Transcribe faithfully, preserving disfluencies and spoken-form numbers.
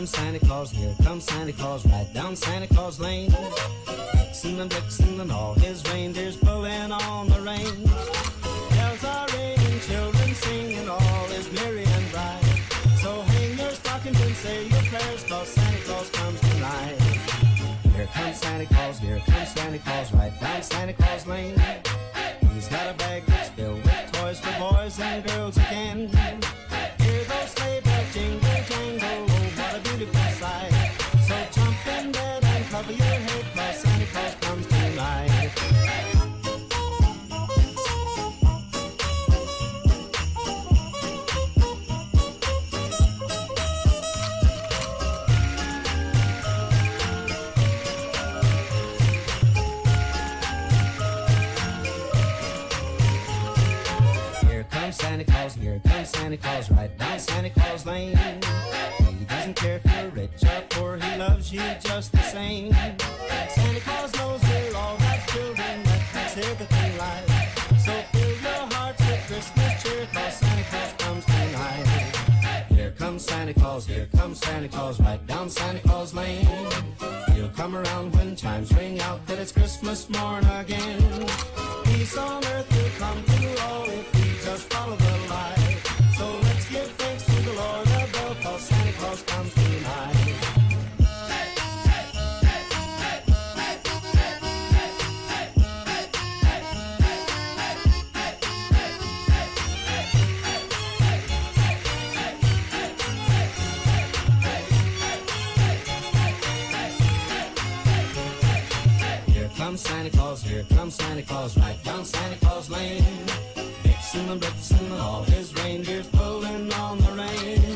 comes Santa Claus, here comes Santa Claus, right down Santa Claus Lane. Vixen and Blitzen and all his reindeers pulling on the reins. Bells are ringing, children singing, all is merry and bright. So hang your stockings and say your prayers, 'cause Santa Claus comes tonight. Here comes Santa Claus, here comes Santa Claus, right down Santa Claus Lane. He's got a bag that's filled with toys for boys and girls again. Hear those sleigh bells jingle, jangle, oh, what a beautiful sight. So jump in bed and cover your head, 'cause Santa Claus comes tonight. Santa Claus, here comes Santa Claus, right down Santa Claus Lane. He doesn't care if you're rich or poor, he loves you just the same. Santa Claus knows we're all God's children, that makes everything right. So fill your hearts with Christmas cheer, 'cause Santa Claus comes tonight. Here comes Santa Claus, here comes Santa Claus, right down Santa Claus Lane. He'll come around when chimes ring out that it's Christmas morn again. Peace on earth will come to all if we just follow the light. So let's give thanks to the Lord above, 'cause Santa Claus comes tonight. Here comes Santa Claus, here comes Santa Claus, right down Santa Claus Lane. Vixen and Blitzen and all his reindeers pulling on the reins.